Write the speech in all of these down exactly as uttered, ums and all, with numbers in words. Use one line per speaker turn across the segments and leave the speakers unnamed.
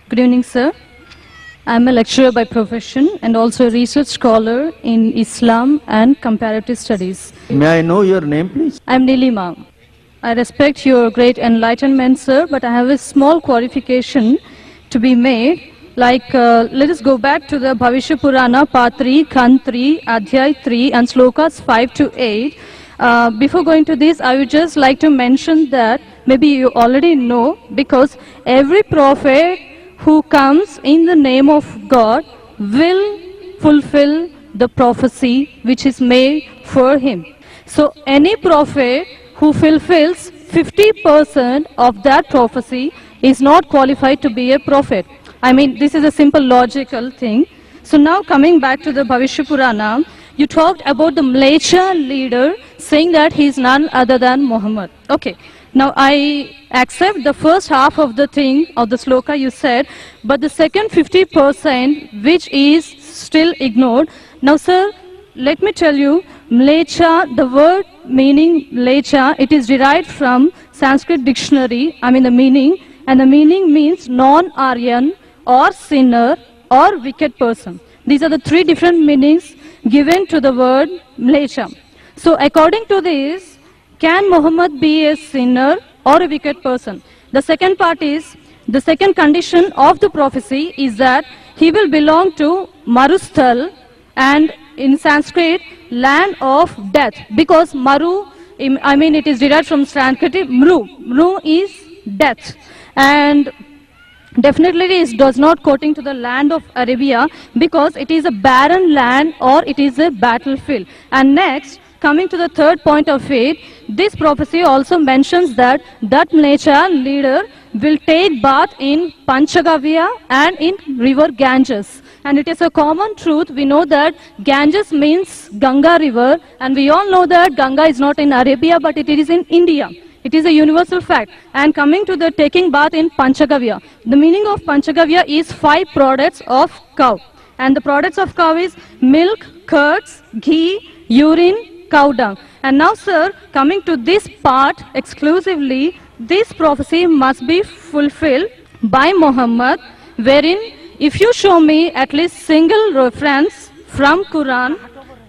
Good evening, sir. I'm a lecturer by profession and also a research scholar in Islam and comparative studies.
May I know your name, please?
I'm Nilima. I respect your great enlightenment, sir, but I have a small qualification to be made. Like, uh, let us go back to the Bhavishya Purana, Part three, Khand three, Adhyay three, and Slokas five to eight. Uh, before going to this, I would just like to mention that maybe you already know, because every prophet who comes in the name of God will fulfill the prophecy which is made for him. So any prophet who fulfills fifty percent of that prophecy is not qualified to be a prophet. I mean, this is a simple logical thing. So now coming back to the Bhavishya Purana, you talked about the Mleccha leader saying that he is none other than Muhammad. Okay. Now I accept the first half of the thing, of the sloka you said, but the second fifty percent which is still ignored. Now sir, let me tell you, Mleccha, the word meaning Mleccha, it is derived from Sanskrit dictionary, I mean the meaning, and the meaning means non-Aryan or sinner or wicked person. These are the three different meanings given to the word Mleccha. So according to this, can Muhammad be a sinner or a wicked person? The second part is, the second condition of the prophecy is that he will belong to Marusthal, and in Sanskrit, land of death. Because Maru, I mean it is derived from Sanskrit, Mru. Mru is death. And definitely it does not quoting to the land of Arabia, because it is a barren land or it is a battlefield. And next, coming to the third point of it, this prophecy also mentions that that Mleccha leader will take bath in Panchagavya and in river Ganges. And it is a common truth, we know that Ganges means Ganga river, and we all know that Ganga is not in Arabia but it is in India. It is a universal fact. And coming to the taking bath in Panchagavya, the meaning of Panchagavya is five products of cow. And the products of cow is milk, curds, ghee, urine, cow dung. And now sir, coming to this part exclusively, this prophecy must be fulfilled by Muhammad, wherein if you show me at least single reference from Quran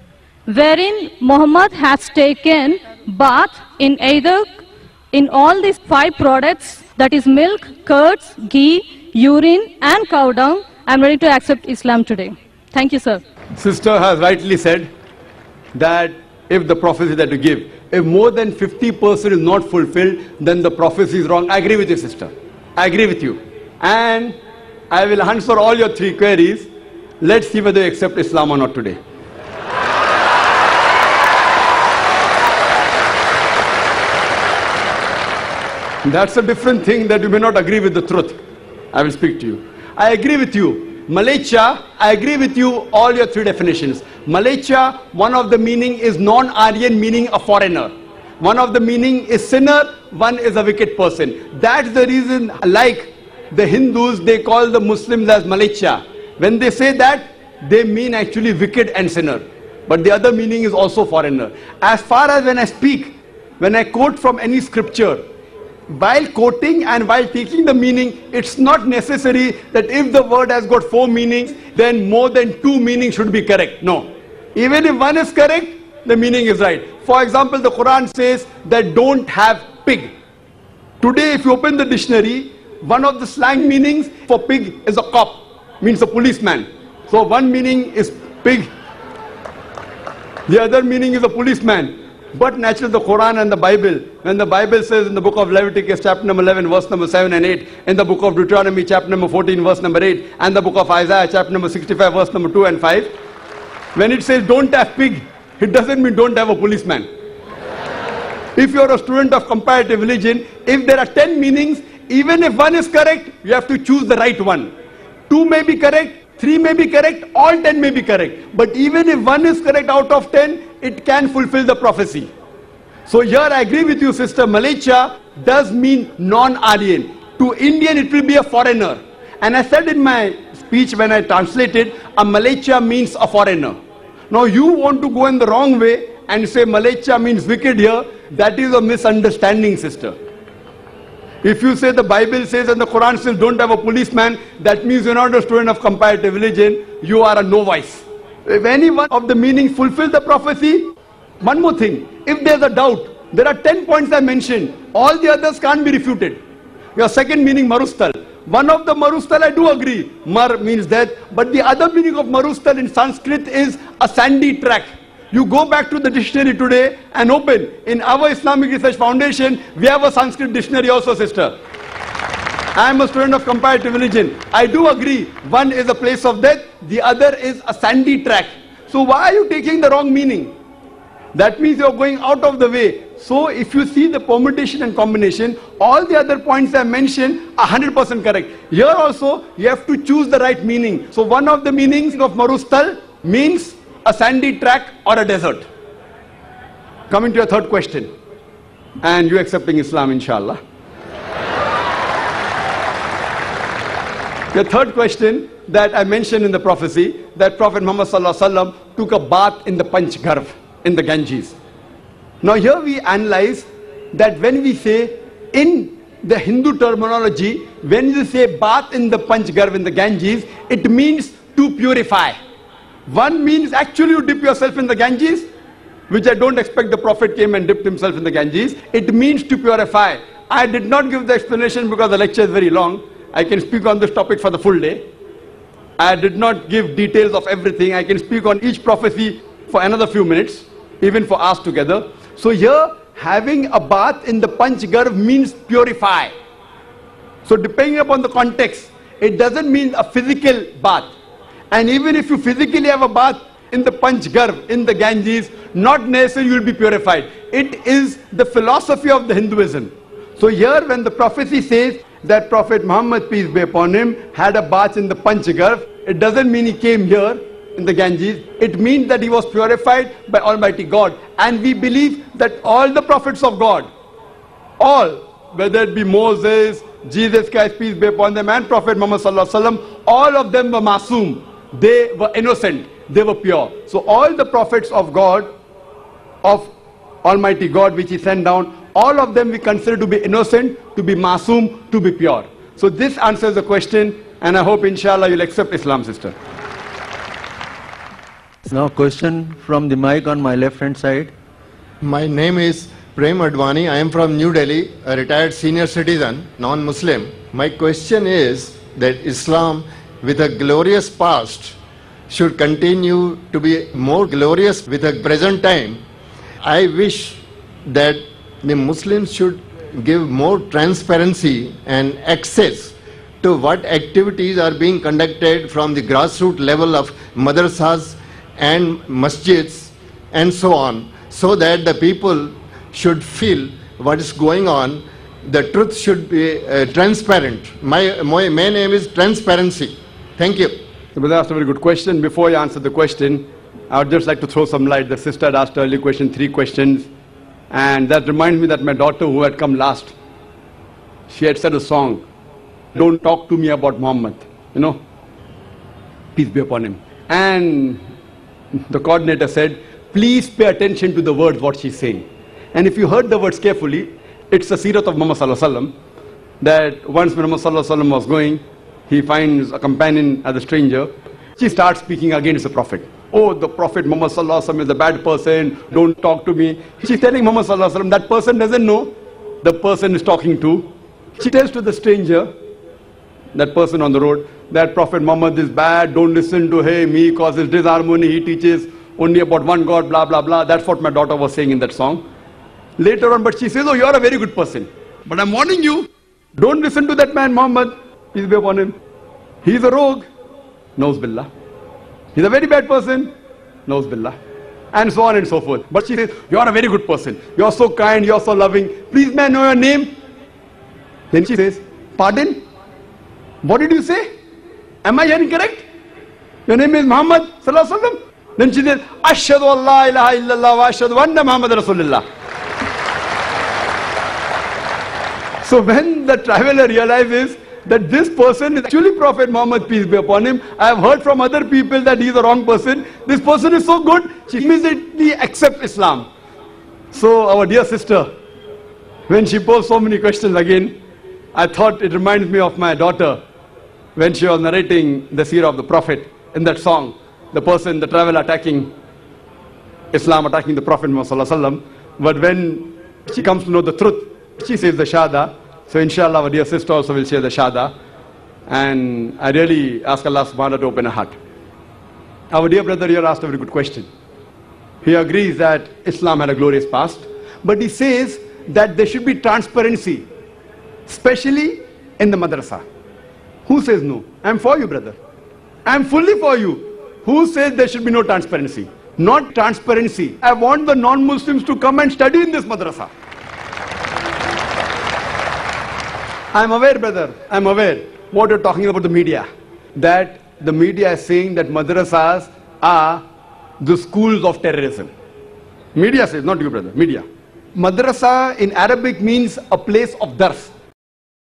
wherein Muhammad has taken bath in either in all these five products, that is milk, curds, ghee, urine and cow dung, I am ready to accept Islam today. Thank you, sir.
Sister has rightly said that if the prophecy that you give, if more than fifty percent is not fulfilled, then the prophecy is wrong. I agree with you, sister. I agree with you. And I will answer all your three queries. Let's see whether you accept Islam or not today. That's a different thing, that you may not agree with the truth. I will speak to you. I agree with you. Mleccha, I agree with you, all your three definitions. Mleccha, one of the meaning is non-Aryan, meaning a foreigner. One of the meaning is sinner, one is a wicked person. That's the reason, like the Hindus, they call the Muslims as Mleccha. When they say that, they mean actually wicked and sinner. But the other meaning is also foreigner. As far as when I speak, when I quote from any scripture, while quoting and while taking the meaning, it's not necessary that if the word has got four meanings, then more than two meanings should be correct. No. Even if one is correct, the meaning is right. For example, the Quran says that don't have pig. Today, if you open the dictionary, one of the slang meanings for pig is a cop, means a policeman. So one meaning is pig, the other meaning is a policeman. But naturally the Quran and the Bible, when the Bible says in the book of Leviticus chapter number eleven verse number seven and eight, in the book of Deuteronomy chapter number fourteen verse number eight, and the book of Isaiah chapter number sixty-five verse number two and five, when it says don't have pig, it doesn't mean don't have a policeman. If you are a student of comparative religion, if there are ten meanings, even if one is correct, you have to choose the right one. Two may be correct, three may be correct, all ten may be correct. But even if one is correct out of ten, it can fulfill the prophecy. So here I agree with you, sister. Mleccha does mean non-Aryan. To Indian it will be a foreigner. And I said in my speech when I translated, a Mleccha means a foreigner. Now you want to go in the wrong way and say Mleccha means wicked here. That is a misunderstanding, sister. If you say the Bible says and the Quran says don't have a policeman, that means you're not a student of comparative religion, you are a novice. If any one of the meanings fulfill the prophecy, one more thing, if there's a doubt, there are ten points I mentioned, all the others can't be refuted. Your second meaning, marustal. One of the marustal I do agree, mar means death, but the other meaning of marustal in Sanskrit is a sandy track. You go back to the dictionary today and open. In our Islamic Research Foundation, we have a Sanskrit dictionary also, sister. I am a student of comparative religion. I do agree, one is a place of death, the other is a sandy track. So why are you taking the wrong meaning? That means you are going out of the way. So if you see the permutation and combination, all the other points I mentioned are one hundred percent correct. Here also, you have to choose the right meaning. So one of the meanings of marustal means a sandy track or a desert. Coming to your third question, and you accepting Islam, inshallah. The third question that I mentioned in the prophecy, that Prophet Muhammad Sallallahu Alaihi Wasallam took a bath in the Panch Garv, in the Ganges. Now here we analyze that when we say, in the Hindu terminology, when you say bath in the Panch Garv, in the Ganges, it means to purify. One means actually you dip yourself in the Ganges, which I don't expect the Prophet came and dipped himself in the Ganges. It means to purify. I did not give the explanation because the lecture is very long. I can speak on this topic for the full day. I did not give details of everything. I can speak on each prophecy for another few minutes, even for us together. So here, having a bath in the Panch Garv means purify. So depending upon the context, it doesn't mean a physical bath. And even if you physically have a bath in the Panch Garv, in the Ganges, not necessarily you will be purified. It is the philosophy of the Hinduism. So here when the prophecy says that Prophet Muhammad, peace be upon him, had a bath in the Panch Garv, it doesn't mean he came here in the Ganges. It means that he was purified by Almighty God. And we believe that all the prophets of God, all, whether it be Moses, Jesus Christ, peace be upon them, and Prophet Muhammad Sallallahu Alaihi Wasallam, all of them were masoom. They were innocent. They were pure. So all the prophets of God, of Almighty God, which he sent down, all of them we consider to be innocent, to be masoom, to be pure. So this answers the question, and I hope inshallah you'll accept Islam, sister.
Now question from the mic on my left hand side.
My name is Prem Advani. I am from New Delhi, a retired senior citizen, non-Muslim. My question is that Islam, with a glorious past, should continue to be more glorious with the present time. I wish that the Muslims should give more transparency and access to what activities are being conducted from the grassroots level of madrasas and masjids and so on, so that the people should feel what is going on. The truth should be uh, transparent. My, my main aim is transparency. Thank you.
So that's a very good question. Before you answer the question, I would just like to throw some light. The sister had asked earlier question, three questions. And that reminds me that my daughter who had come last, she had said a song, "Don't talk to me about Muhammad," you know, peace be upon him. And the coordinator said, please pay attention to the words, what she's saying. And if you heard the words carefully, it's the Sirat of Muhammad Sallallahu Alaihi Wasallam, that once when Muhammad Sallallahu Alaihi Wasallam was going, he finds a companion as a stranger. She starts speaking against the Prophet. Oh, the Prophet Muhammad Sallallahu Alaihi Wasallam is a bad person, don't talk to me. She's telling Muhammad Sallallahu Alaihi Wasallam, that person doesn't know the person is talking to. She tells to the stranger, that person on the road, that Prophet Muhammad is bad, don't listen to him, he causes disharmony, he teaches only about one God, blah, blah, blah. That's what my daughter was saying in that song. Later on, but she says, oh, you're a very good person. But I'm warning you, don't listen to that man Muhammad, peace be upon him. He's a rogue, Nauz Billah. He's a very bad person, Nauz Billah. And so on and so forth. But she says, you're a very good person. You're so kind, you're so loving. Please, may I know your name? Then she says, pardon? What did you say? Am I hearing correct? Your name is Muhammad Sallallahu Alaihi Wasallam? Then she says, Ashhadu an la ilaha illallah wa ashhadu anna Muhammad Rasulullah. So when the traveler realizes that this person is actually Prophet Muhammad, peace be upon him, I have heard from other people that he is a wrong person. This person is so good, she immediately accepts Islam. So our dear sister, when she posed so many questions again, I thought it reminds me of my daughter when she was narrating the seerah of the Prophet in that song. The person, the traveler attacking Islam, attacking the Prophet Muhammad. But when she comes to know the truth, she says the Shahada. So inshallah, our dear sister also will share the Shahada. And I really ask Allah subhanahu wa ta'ala to open her heart. Our dear brother here asked a very good question. He agrees that Islam had a glorious past, but he says that there should be transparency, especially in the madrasa. Who says no? I'm for you, brother. I'm fully for you. Who says there should be no transparency? Not transparency. I want the non-Muslims to come and study in this madrasa. I'm aware, brother, I'm aware what you're talking about the media. That the media is saying that madrasas are the schools of terrorism. Media says, not you, brother, media. Madrasa in Arabic means a place of dars.